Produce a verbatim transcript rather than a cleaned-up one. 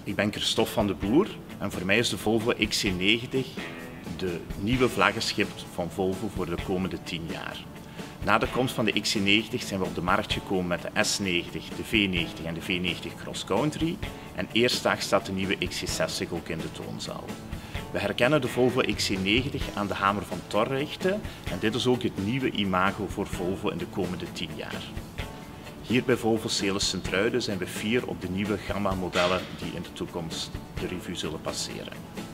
Ik ben Christophe van de Boer en voor mij is de Volvo X C negentig de nieuwe vlaggenschip van Volvo voor de komende tien jaar. Na de komst van de X C negentig zijn we op de markt gekomen met de S negentig, de V negentig en de V negentig Cross Country en eerstdaags staat de nieuwe X C zestig ook in de toonzaal. We herkennen de Volvo X C negentig aan de hamer van Torrechte en dit is ook het nieuwe imago voor Volvo in de komende tien jaar. Hier bij Volvo Celis Sint-Truiden zijn we fier op de nieuwe gamma modellen die in de toekomst de revue zullen passeren.